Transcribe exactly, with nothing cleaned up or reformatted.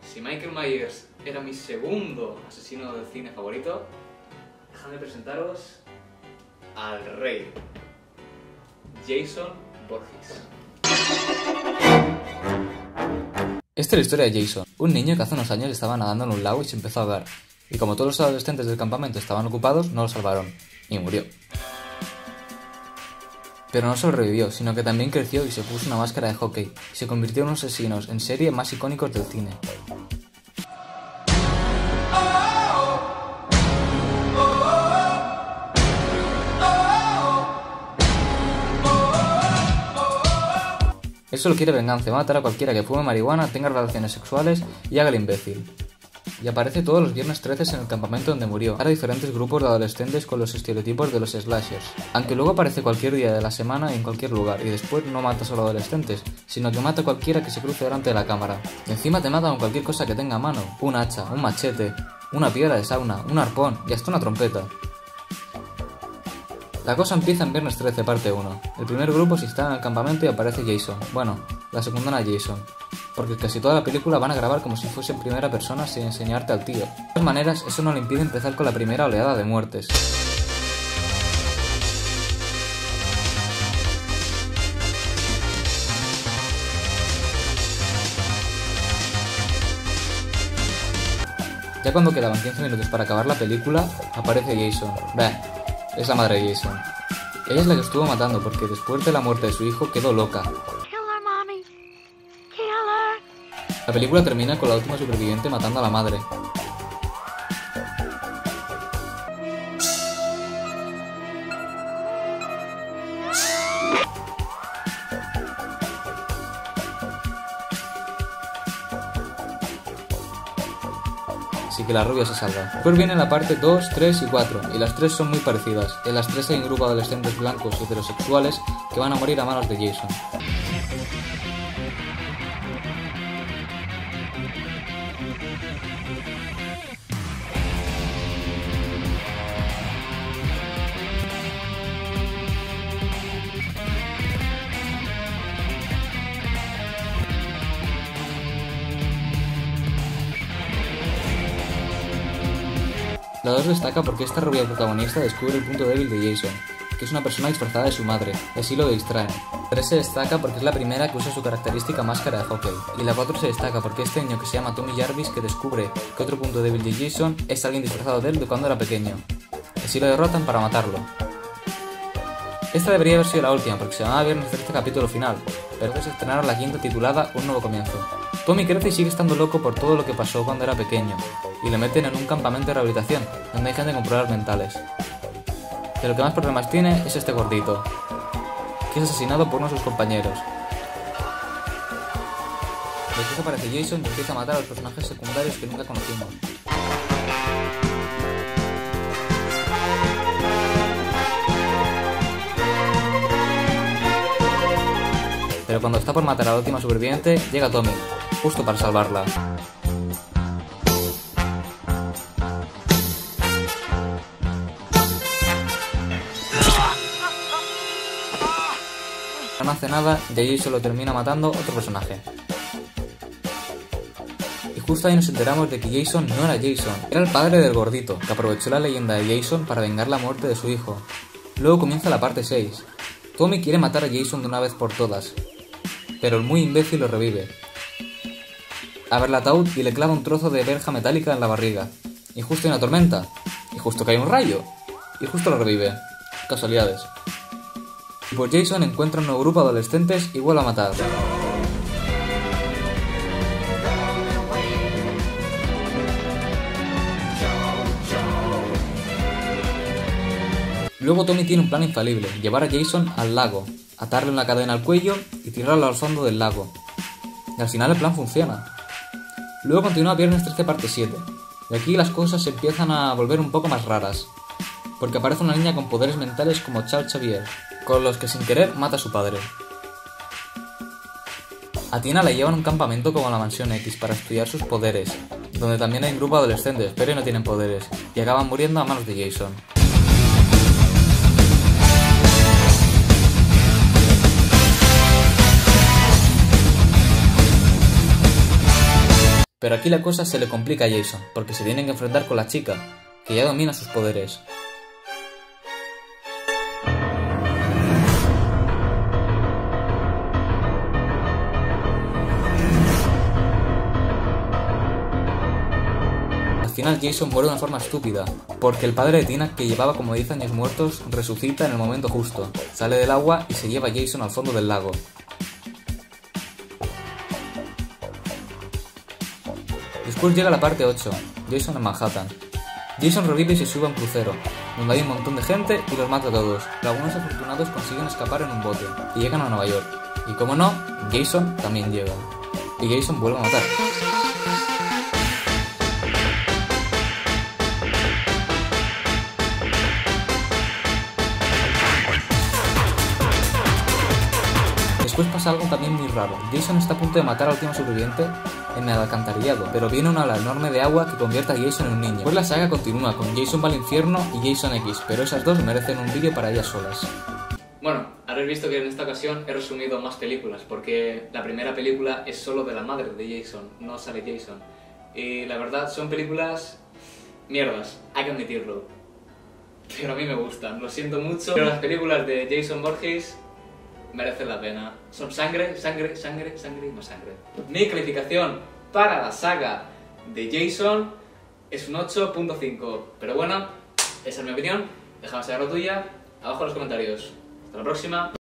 Si Michael Myers era mi segundo asesino del cine favorito, dejadme presentaros al rey, Jason Voorhees. Esta es la historia de Jason, un niño que hace unos años estaba nadando en un lago y se empezó a ahogar, y como todos los adolescentes del campamento estaban ocupados, no lo salvaron, y murió. Pero no solo revivió, sino que también creció y se puso una máscara de hockey, y se convirtió en uno de los asesinos en serie más icónicos del cine. Él solo quiere venganza, matar a cualquiera que fume marihuana, tenga relaciones sexuales y haga el imbécil. Y aparece todos los viernes trece en el campamento donde murió, para diferentes grupos de adolescentes con los estereotipos de los slashers. Aunque luego aparece cualquier día de la semana y en cualquier lugar, y después no mata solo a adolescentes, sino que mata a cualquiera que se cruce delante de la cámara. Y encima te mata con cualquier cosa que tenga a mano, un hacha, un machete, una piedra de sauna, un arpón y hasta una trompeta. La cosa empieza en Viernes trece, parte uno. El primer grupo se instala en el campamento y aparece Jason. Bueno, la secundaria Jason. Porque casi toda la película van a grabar como si fuese en primera persona sin enseñarte al tío. De todas maneras, eso no le impide empezar con la primera oleada de muertes. Ya cuando quedaban quince minutos para acabar la película, aparece Jason. Bah, es la madre de Jason. Ella es la que estuvo matando porque después de la muerte de su hijo quedó loca. La película termina con la última superviviente matando a la madre. Así que la rubia se salva. Después viene la parte dos, tres y cuatro, y las tres son muy parecidas. En las tres hay un grupo de adolescentes blancos y heterosexuales que van a morir a manos de Jason. La dos destaca porque esta rubia protagonista descubre el punto débil de Jason, que es una persona disfrazada de su madre, y así lo distraen. La tres se destaca porque es la primera que usa su característica máscara de hockey, y la cuatro se destaca porque este niño que se llama Tommy Jarvis que descubre que otro punto débil de Jason es alguien disfrazado de él de cuando era pequeño, y así lo derrotan para matarlo. Esta debería haber sido la última porque se llamaba Viernes trece capítulo final, pero se estrenaron la quinta titulada Un nuevo comienzo. Tommy crece y sigue estando loco por todo lo que pasó cuando era pequeño, y le meten en un campamento de rehabilitación, donde hay gente con problemas mentales. Pero lo que más problemas tiene es este gordito, que es asesinado por uno de sus compañeros. Después aparece Jason y empieza a matar a los personajes secundarios que nunca conocimos. Pero cuando está por matar a la última superviviente, llega Tommy, justo para salvarla. No hace nada y Jason lo termina matando otro personaje. Y justo ahí nos enteramos de que Jason no era Jason, era el padre del gordito, que aprovechó la leyenda de Jason para vengar la muerte de su hijo. Luego comienza la parte seis. Tommy quiere matar a Jason de una vez por todas, pero el muy imbécil lo revive. Abre el ataúd y le clava un trozo de verja metálica en la barriga. Y justo hay una tormenta. Y justo cae un rayo. Y justo lo revive. Casualidades. Y pues Jason encuentra un nuevo grupo de adolescentes y vuelve a matar. Luego Tommy tiene un plan infalible, llevar a Jason al lago, atarle una cadena al cuello y tirarlo al fondo del lago. Y al final el plan funciona. Luego continúa Viernes trece parte siete, y aquí las cosas se empiezan a volver un poco más raras, porque aparece una niña con poderes mentales como Charles Xavier, con los que sin querer mata a su padre. A Tina la llevan a un campamento como la Mansión X para estudiar sus poderes, donde también hay un grupo de adolescentes, pero no tienen poderes, y acaban muriendo a manos de Jason. Pero aquí la cosa se le complica a Jason, porque se tienen que enfrentar con la chica, que ya domina sus poderes. Al final Jason muere de una forma estúpida, porque el padre de Tina, que llevaba como diez años muertos, resucita en el momento justo, sale del agua y se lleva a Jason al fondo del lago. Después llega la parte ocho, Jason en Manhattan. Jason revive y se sube a un crucero, donde hay un montón de gente y los mata a todos, pero algunos afortunados consiguen escapar en un bote, y llegan a Nueva York. Y como no, Jason también llega. Y Jason vuelve a matar. Después pasa algo también muy raro. Jason está a punto de matar al último sobreviviente en el alcantarillado, pero viene una ola enorme de agua que convierte a Jason en un niño. Pues la saga continúa con Jason va al infierno y Jason X, pero esas dos merecen un vídeo para ellas solas. Bueno, habréis visto que en esta ocasión he resumido más películas, porque la primera película es solo de la madre de Jason, no sale Jason. Y la verdad, son películas mierdas, hay que admitirlo. Pero a mí me gustan, lo siento mucho. Pero las películas de Jason Voorhees merecen la pena. Son sangre, sangre, sangre, sangre y más sangre. Mi calificación para la saga de Jason es un ocho punto cinco. Pero bueno, esa es mi opinión. Déjame saber la tuya abajo en los comentarios. Hasta la próxima.